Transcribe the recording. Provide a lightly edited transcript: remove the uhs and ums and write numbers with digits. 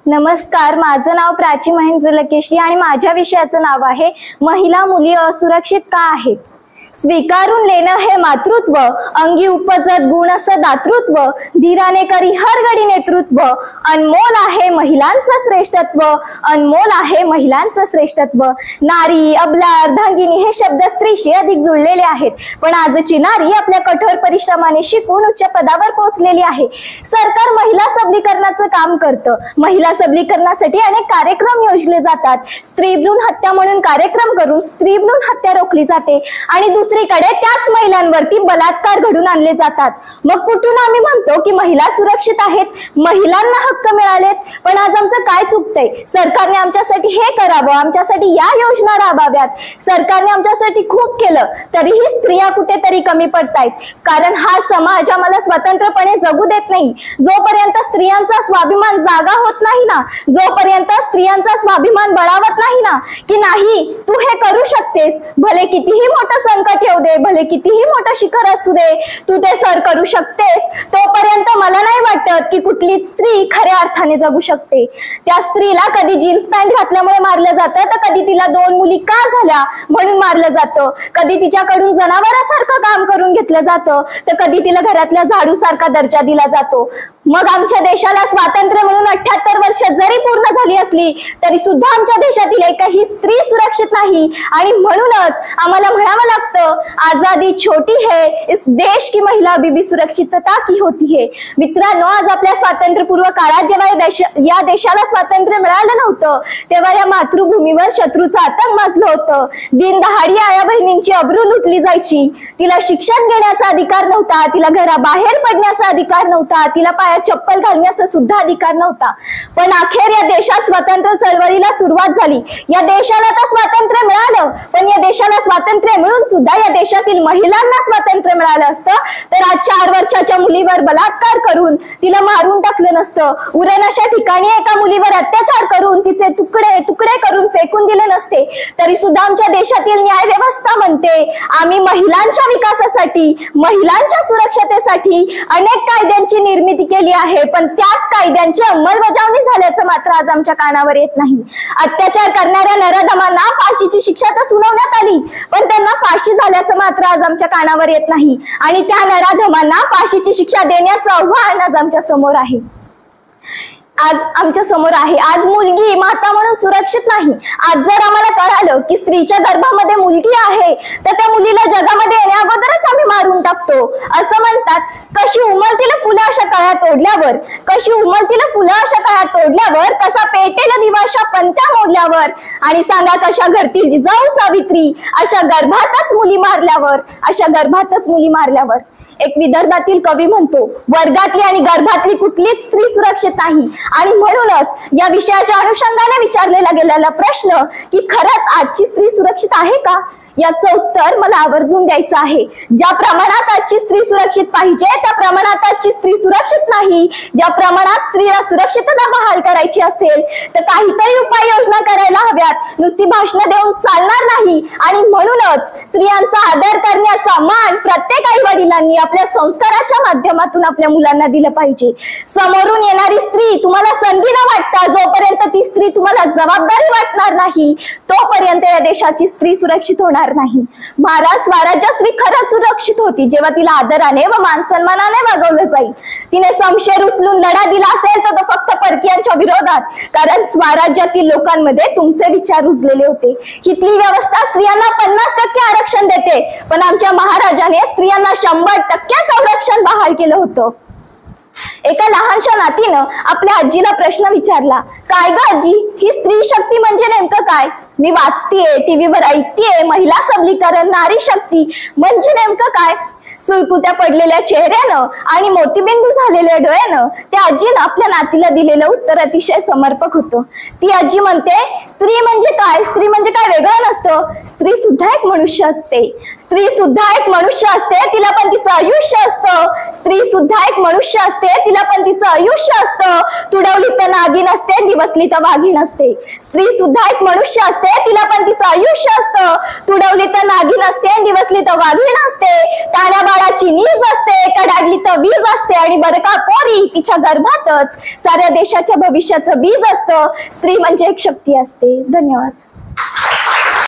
नमस्कार, माझं नाव प्राची महेंद्र लकेश्री आणि माझ्या विषयाचं नाव आहे महिला मुली असुरक्षित का आहेत। स्वीकारून लेणं हे मातृत्व, अंगी उपजत गुण असं दातृत्व, धीराने करी हर घडी नेतृत्व, अनमोल आहे महिलांचं श्रेष्ठत्व, अनमोल आहे महिलांचं श्रेष्ठत्व। नारी, अबला, अर्धांगिनी हे शब्द स्त्रीशी अधिक जुळलेले आहेत, पण आजची नारी आपल्या कठोर परिश्रमाने शिकून उच्च पदावर पोहोचलेली आहे। सरकार महिला सबलीकरणाचं काम करतं। महिला सबलीकरणासाठी अनेक कार्यक्रम योजले जातात। स्त्री भ्रूण हत्या म्हणून कार्यक्रम करून स्त्री भ्रूण हत्या रोखली जाते आणि दुसरीकडे त्याच महिलांवरती बलात्कार घडून आणले जातात। मग कुठून आम्ही म्हणतो की महिला सुरक्षित आहेत, महिलांना हक्क मिळालेत, पण आज आमचं काय चुकतंय? सरकारने आमच्यासाठी हे करावं, आमच्यासाठी या योजना राबवाव्यात। सरकारने आमच्यासाठी खूप केलं, तरीही स्त्रिया कुठेतरी कमी पडतायत, कारण हा समाज आम्हाला स्वतंत्रपणे जगू देत नाही। जोपर्यंत स्त्रियांचा स्वाभिमान जागा होत नाही ना, जोपर्यंत स्त्रियांचा स्वाभिमान बळावत नाही ना, की नाही तू हे करू शकतेस, भले कितीही मोठं संकट येऊ दे, भले कितीही मोठं शिखर असू दे, तू ते सर करू शकतेस, तोपर्यंत मला नाही वाटत की कुठलीच स्त्री खऱ्या अर्थाने जगू शकते। त्या स्त्रीला कधी जीन्स पॅन्ट घातल्यामुळे मारलं जातं, तर कधी तिला 2 मुली का झाल्या म्हणून मारलं जातं, कधी तिच्याकडून जनावरासारखं काम करून घेतलं जातं, तर कधी तिला घरातल्या झाडू सारखा दर्जा दिला जातो। मग आमच्या देशाला स्वातंत्र्य मिळून 78 वर्ष जरी पूर्ण झाली असली तरी सुद्धा आमच्या देशातील एकही स्त्री सुरक्षित नाही, आणि म्हणूनच आम्हाला म्हणावं लागतं, आजादी छोटी है इस देश की महिला अभी भी सुरक्षितता की होती है। मित्रांनो, आज आपल्या स्वातंत्र्यपूर्व काळात जेव्हा या देशाला स्वातंत्र्य मिळालं नव्हतं, तेव्हा या मातृभूमीवर शत्रूचं आतंक माजलं होतं। दिनदहाडी आया बहिणींची अब्रू लुटली जायची, तिला शिक्षण घेण्याचा अधिकार नव्हता, तिला घराबाहेर पडण्याचा अधिकार नव्हता, तिला पायात चप्पल घालण्याचा सुद्धा अधिकार नव्हता। पण अखेर या देशात स्वातंत्र्य चळवळीला सुरुवात झाली। या देशाला तर स्वातंत्र्य मिळालं, पण या देशाला स्वातंत्र्य मिळून सुद्धा या देशातील महिलांना स्वातंत्र्य मिळालं असतं तर आज 4 वर्षाच्या मुलीवर बलात्कार करून तिला मारून टाकलं नसतं, उरण अशा ठिकाणी एका मुलीवर अत्याचार करून तिचे तुकडे तुकडे करून फेकून दिले नसते। तरी सुद्धा आमच्या देशातील न्याय व्यवस्था म्हणते आम्ही महिलांच्या विकासासाठी, महिलांच्या सुरक्षतेसाठी अनेक कायद्यांची निर्मिती केली आहे, पण त्याच कायद्यांची अंमलबजावणी झाल्याचं मात्र आज आमच्या कानावर येत नाही। अत्याचार करणाऱ्या नराधमांना फाशीची शिक्षा तर सुनावण्यात आली, पण त्यांना फाशी झाल्याचं मात्र आज आमच्या कानावर येत नाही, आणि त्या नराधमांना फाशीची शिक्षा देण्याचं आव्हान आज आमच्या समोर आहे। आज मुलगी माता म्हणून सुरक्षित नाही। आज जर आम्हाला कळालं की स्त्रीच्या गर्भामध्ये मुलगी आहे, तर त्या मुलीला जगामध्ये येण्या अगोदरच आम्ही मारून टाकतो। असं म्हणतात, कशी उमलतीला फुलं अशा काळात तोडल्यावर, कशी उमलतीला फुलं अशा काळात तोडल्यावर, कसा पेटेल दिवा अशा पंत्या मोडल्यावर, आणि सांगा कशा घडतील जिजाऊ सावित्री अशा गर्भातच मुली मारल्यावर, अशा गर्भातच मुली मारल्यावर। एक विदर्भातील कवी म्हणतो, वर्गातली आणि गर्भातली कुठलीच स्त्री सुरक्षित नाही, आणि म्हणूनच या विषयाच्या अनुषंगाने विचारलेला गेलेला प्रश्न की खरंच आजची स्त्री सुरक्षित आहे का, याचं उत्तर मला आवर्जून द्यायचं आहे। ज्या प्रमाणात आजची स्त्री सुरक्षित पाहिजे त्या प्रमाणात आजची स्त्री सुरक्षित नाही। ज्या प्रमाणात स्त्रीला सुरक्षितता बहाल करायची असेल तर काहीतरी उपाययोजना करायला हव्यात, नुसती भाषणं देऊन चालणार नाही। आणि म्हणूनच स्त्रियांचा आदर करण्याचा मान प्रत्येक आई वडिलांनी आपल्या संस्काराच्या माध्यमातून आपल्या मुलांना दिलं पाहिजे। समोरून येणारी स्त्री तुम्हाला संधी न वाटता जोपर्यंत ती स्त्री तुम्हाला जबाबदारी वाटणार नाही, तोपर्यंत या देशाची स्त्री सुरक्षित होणार नाही। महाराज स्वराज्य स्त्री खरंच सुरक्षित होती जेव्हा तिला आदराने व मानसन्मानाने वागवलं जाईल। तिने शमशेर उचलून लढा दिला असेल तर तो फक्त परकीयांच्या विरोधात, कारण स्वराज्यातील लोकांमध्ये तुमचे विचार रुजलेले होते। हितली व्यवस्था स्त्रियांना 50% आरक्षण देते, पण आमच्या महाराजाने स्त्रियांना 100% संरक्षण बहाल केलं होतं। एका लहानशा नातीनं आपल्या आजीला प्रश्न विचारला, काय ग आजी, ही स्त्री शक्ती म्हणजे नेमकं काय? मी वाचतीये, टीव्हीवर ऐकतीये, महिला सबलीकरण, नारी शक्ती म्हणजे नेमकं काय? सुरकुत्या पडलेल्या चेहऱ्यानं आणि मोतीबिंदू झालेल्या डोळ्यानं त्या आजीनं आपल्या नातीला दिलेलं उत्तर अतिशय समर्पक होतं। ती आजी म्हणते, स्त्री म्हणजे काय? स्त्री म्हणजे काय वेगळं नसतं, स्त्री सुद्धा एक मनुष्य असते, स्त्री सुद्धा एक मनुष्य असते, तिला पण तिचं आयुष्य असतं, स्त्री सुद्धा एक मनुष्य असते, तिला पण तिचं आयुष्य असतं, तुडवली तर नागिन असते, दिवसली तर वाघीण असते। स्त्री सुद्धा एक मनुष्य असते, तिला पण तिचं आयुष्य असतं, तुडवली तर नागिन असते, दिवसली तर वाघीण असते, एका बाळाची नीज असते, एका डागली तर वीज असते, आणि बरं का पोरी, तिच्या गर्भातच साऱ्या देशाच्या भविष्याचं बीज असतं. स्त्री म्हणजे एक शक्ती असते. धन्यवाद.